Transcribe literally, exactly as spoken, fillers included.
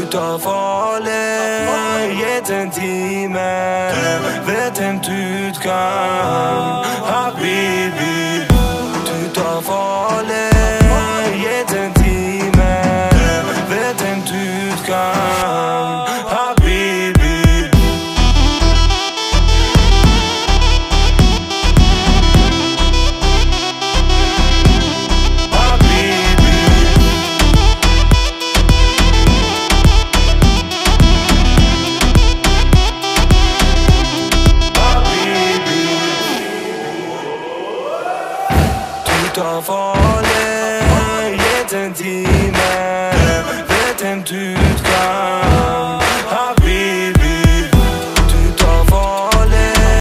tar farlig, jeden time vet en utgang. Habibi, du tar farlig, jeden time vet en utgang. Habibi. Du tar farlig, jeden time